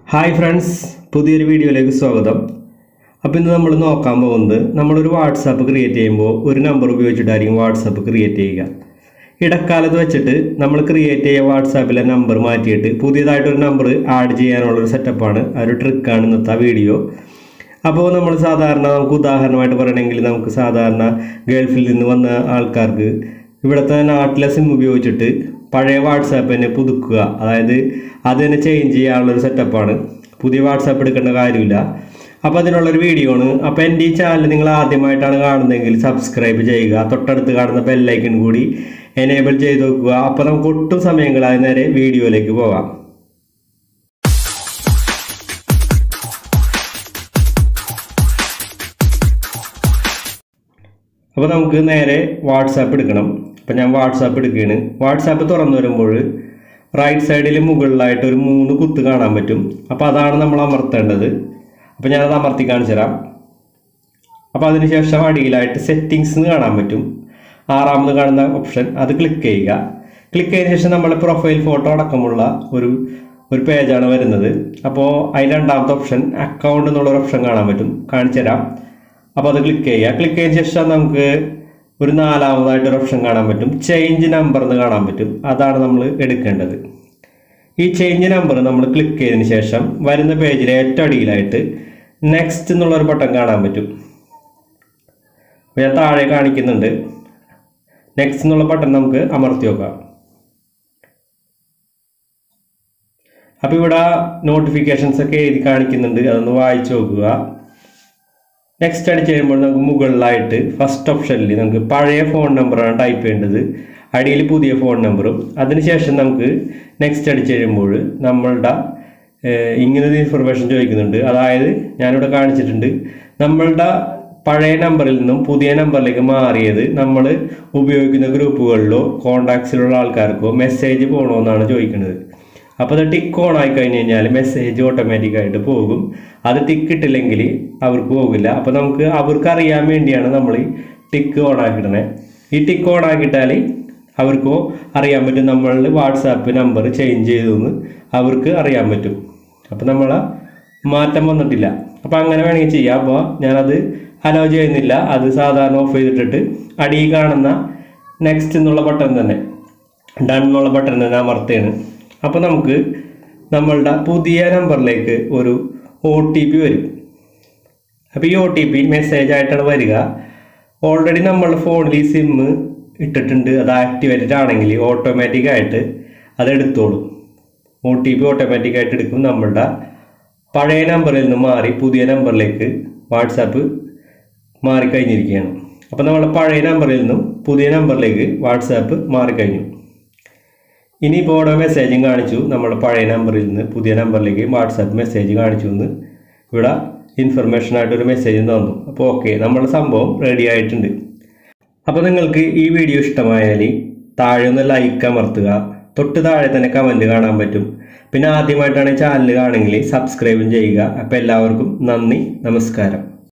Hi friends, പുതിയൊരു വീഡിയോയിലേക്ക് സ്വാഗതം. അപ്പോൾ ഇന്ന് നമ്മൾ നോക്കാൻ പോകുന്നത് നമ്മളൊരു വാട്സാപ്പ് ക്രിയേറ്റ് ചെയ്യുമ്പോൾ ഒരു നമ്പർ ഉപയോഗിച്ചിട്ടായിരിക്കും വാട്സാപ്പ് ക്രിയേറ്റ് ചെയ്യുക. ഇടക്കാലത്ത് വെച്ചിട്ട് നമ്മൾ ക്രിയേറ്റ് ചെയ്യുക വാട്സാപ്പിലെ നമ്പർ മാറ്റിയിട്ട് പുതിയതായിട്ടൊരു നമ്പർ ആഡ് ചെയ്യാനുള്ളൊരു സെറ്റപ്പാണ്, ഒരു ട്രിക്കാണ് ഇന്നത്തെ വീഡിയോ. അപ്പോൾ നമ്മൾ സാധാരണ നമുക്ക് ഉദാഹരണമായിട്ട് പറയണമെങ്കിൽ നമുക്ക് സാധാരണ ഗൾഫിൽ നിന്ന് വന്ന ആൾക്കാർക്ക് ഇവിടുത്തെ നാട്ടിലെ സിം ഉപയോഗിച്ചിട്ട് പഴയ വാട്സാപ്പിനെ പുതുക്കുക, അതായത് അതിനെ ചേഞ്ച് ചെയ്യാനുള്ളൊരു സെറ്റപ്പാണ്. പുതിയ വാട്സാപ്പ് എടുക്കേണ്ട കാര്യമില്ല. അപ്പോൾ അതിനുള്ളൊരു വീഡിയോ ആണ്. അപ്പോൾ എൻ്റെ ഈ ചാനൽ നിങ്ങൾ ആദ്യമായിട്ടാണ് കാണുന്നതെങ്കിൽ സബ്സ്ക്രൈബ് ചെയ്യുക, തൊട്ടടുത്ത് കാണുന്ന ബെല്ലൈക്കൺ കൂടി എനേബിൾ ചെയ്ത് വെക്കുക. അപ്പോൾ നമുക്ക് ഒട്ടും സമയം കളയാതെ നേരെ വീഡിയോയിലേക്ക് പോകാം. അപ്പോൾ നമുക്ക് നേരെ വാട്സാപ്പ് എടുക്കണം. അപ്പോൾ ഞാൻ വാട്സാപ്പ് എടുക്കുകയാണ്. വാട്സാപ്പ് തുറന്നു വരുമ്പോൾ റൈറ്റ് സൈഡിൽ മുകളിലായിട്ട് ഒരു 3 കുത്ത് കാണാൻ പറ്റും. അപ്പോൾ അതാണ് നമ്മൾ അമർത്തേണ്ടത്. അപ്പോൾ ഞാനത് അമർത്തി കാണിച്ചു തരാം. അപ്പോൾ അതിനുശേഷം അടിയിലായിട്ട് സെറ്റിങ്സ് കാണാൻ പറ്റും. 6ാമത് കാണുന്ന ഓപ്ഷൻ അത് ക്ലിക്ക് ചെയ്യുക. ക്ലിക്ക് ചെയ്തതിന് ശേഷം നമ്മുടെ പ്രൊഫൈൽ ഫോട്ടോ അടക്കമുള്ള ഒരു പേജാണ് വരുന്നത്. അപ്പോൾ അതിൽ 2ാമത്തെ ഓപ്ഷൻ അക്കൗണ്ട് എന്നുള്ളൊരു ഓപ്ഷൻ കാണാൻ പറ്റും, കാണിച്ചു തരാം. അപ്പോൾ അത് ക്ലിക്ക് ചെയ്യുക. ക്ലിക്ക് ചെയ്തതിന് ശേഷം നമുക്ക് ഒരു 4ാമതായിട്ടൊരു ഓപ്ഷൻ കാണാൻ പറ്റും, ചേഞ്ച് നമ്പർ എന്ന് കാണാൻ പറ്റും. അതാണ് നമ്മൾ എടുക്കേണ്ടത്. ഈ ചേഞ്ച് നമ്പർ നമ്മൾ ക്ലിക്ക് ചെയ്തതിന് ശേഷം വരുന്ന പേജിലെ ഏറ്റവും അടിയിലായിട്ട് നെക്സ്റ്റ് എന്നുള്ളൊരു ബട്ടൺ കാണാൻ പറ്റും. ഞാൻ താഴെ കാണിക്കുന്നുണ്ട്. നെക്സ്റ്റ് എന്നുള്ള ബട്ടൺ നമുക്ക് അമർത്തി നോക്കാം. അപ്പോൾ ഇവിടെ നോട്ടിഫിക്കേഷൻസ് ഒക്കെ എഴുതി കാണിക്കുന്നുണ്ട്, അതൊന്ന് വായിച്ചു നോക്കുക. നെക്സ്റ്റ് അടിച്ച് കഴിയുമ്പോൾ നമുക്ക് മുകളിലായിട്ട് ഫസ്റ്റ് ഓപ്ഷനിൽ നമുക്ക് പഴയ ഫോൺ നമ്പറാണ് ടൈപ്പ് ചെയ്യേണ്ടത്, അടിയിൽ പുതിയ ഫോൺ നമ്പറും. അതിനുശേഷം നമുക്ക് നെക്സ്റ്റ് അടിച്ച് കഴിയുമ്പോൾ നമ്മളുടെ ഇങ്ങനൊരു ഇൻഫർമേഷൻ ചോദിക്കുന്നുണ്ട്. അതായത് ഞാനിവിടെ കാണിച്ചിട്ടുണ്ട്, നമ്മളുടെ പഴയ നമ്പറിൽ നിന്നും പുതിയ നമ്പറിലേക്ക് മാറിയത് നമ്മൾ ഉപയോഗിക്കുന്ന ഗ്രൂപ്പുകളിലോ കോണ്ടാക്ട്സിലുള്ള ആൾക്കാർക്കോ മെസ്സേജ് പോകണമെന്നാണ് ചോദിക്കുന്നത്. അപ്പോൾ അത് ടിക്ക് ഓൺ ആയി കഴിഞ്ഞ് കഴിഞ്ഞാൽ മെസ്സേജ് ഓട്ടോമാറ്റിക്കായിട്ട് പോകും. അത് ടിക്ക് ഇട്ടില്ലെങ്കിൽ അവർക്ക് പോകില്ല. അപ്പോൾ നമുക്ക് അവർക്ക് അറിയാൻ വേണ്ടിയാണ് നമ്മൾ ഈ ടിക്ക് ഓൺ ആക്കിയിടണേ. ഈ ടിക്ക് ഓൺ ആക്കിയിട്ടാൽ അവർക്കോ അറിയാൻ പറ്റും നമ്മൾ വാട്സാപ്പ് നമ്പർ ചേഞ്ച് ചെയ്തെന്ന് അവർക്ക് അറിയാൻ പറ്റും. അപ്പോൾ നമ്മളെ മാറ്റം വന്നിട്ടില്ല. അപ്പോൾ അങ്ങനെ വേണമെങ്കിൽ ചെയ്യാം. അപ്പോൾ ഞാനത് അലോ ചെയ്യുന്നില്ല, അത് സാധാരണ ഓഫ് ചെയ്തിട്ടിട്ട് അടിയിൽ കാണുന്ന നെക്സ്റ്റ് എന്നുള്ള ബട്ടൺ തന്നെ, ഡൺ എന്നുള്ള ബട്ടൺ തന്നെ അമർത്തുകയാണ്. അപ്പോൾ നമുക്ക് നമ്മളുടെ പുതിയ നമ്പറിലേക്ക് ഒരു OTP വരും. അപ്പോൾ ഈ OTP മെസ്സേജ് ആയിട്ടാണ് വരിക. ഓൾറെഡി നമ്മളുടെ ഫോണിൽ ഈ സിം ഇട്ടിട്ടുണ്ട്, അത് ആക്ടിവേറ്റഡ് ആണെങ്കിൽ ഓട്ടോമാറ്റിക്കായിട്ട് അത് എടുത്തോളും. OTP ഓട്ടോമാറ്റിക്കായിട്ട് എടുക്കും. നമ്മളുടെ പഴയ നമ്പറിൽ നിന്ന് മാറി പുതിയ നമ്പറിലേക്ക് വാട്സാപ്പ് മാറിക്കഴിഞ്ഞിരിക്കുകയാണ്. അപ്പോൾ നമ്മളുടെ പഴയ നമ്പറിൽ നിന്നും പുതിയ നമ്പറിലേക്ക് വാട്സാപ്പ് മാറിക്കഴിഞ്ഞു. ഇനിയിപ്പോൾ ഓരോ മെസ്സേജും കാണിച്ചു, നമ്മുടെ പഴയ നമ്പറിൽ നിന്ന് പുതിയ നമ്പറിലേക്ക് വാട്സാപ്പ് മെസ്സേജ് കാണിച്ചു എന്ന് ഇവിടെ ഇൻഫർമേഷനായിട്ടൊരു മെസ്സേജ് തന്നു. അപ്പോൾ ഓക്കെ, നമ്മുടെ സംഭവം റെഡി ആയിട്ടുണ്ട്. അപ്പോൾ നിങ്ങൾക്ക് ഈ വീഡിയോ ഇഷ്ടമായാൽ താഴെ ഒന്ന് ലൈക്ക് അമർത്തുക, തൊട്ട് താഴെ തന്നെ കമൻറ്റ് കാണാൻ പറ്റും. പിന്നെ ആദ്യമായിട്ടാണ് ചാനൽ കാണുമെങ്കിൽ സബ്സ്ക്രൈബും ചെയ്യുക. അപ്പോൾ എല്ലാവർക്കും നന്ദി, നമസ്കാരം.